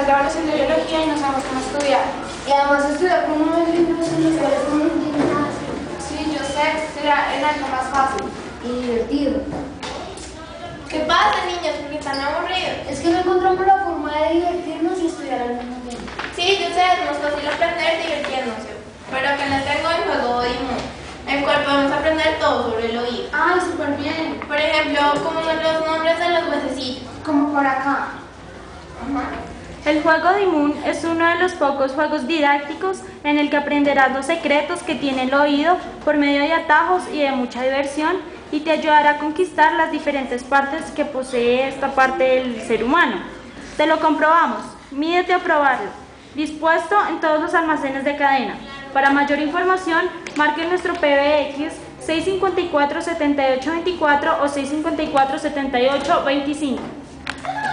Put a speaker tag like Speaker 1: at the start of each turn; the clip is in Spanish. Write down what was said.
Speaker 1: la evaluación de biología y no sabemos cómo estudiar.
Speaker 2: Y además estudiar con unos libros en los cuales uno no entiende nada.
Speaker 1: Sí, yo sé, será en algo más fácil.
Speaker 2: Y divertido.
Speaker 3: ¿Qué pasa, niños? ¿Por qué están aburridos?
Speaker 2: Es que no encontramos la forma de divertirnos y estudiar al mismo tiempo.
Speaker 3: Sí, yo sé, es más fácil aprender divirtiéndose. Pero que les tengo el juego Dimon, el cual podemos aprender todo sobre el oído.
Speaker 1: Ay, súper bien.
Speaker 3: Por ejemplo, como son los nombres de los huesecitos.
Speaker 1: Como por acá.
Speaker 4: El juego Dimon es uno de los pocos juegos didácticos en el que aprenderás los secretos que tiene el oído por medio de atajos y de mucha diversión, y te ayudará a conquistar las diferentes partes que posee esta parte del ser humano. Te lo comprobamos. Mídete a probarlo. Dispuesto en todos los almacenes de cadena. Para mayor información, marque nuestro PBX 654-7824 o 654-7825.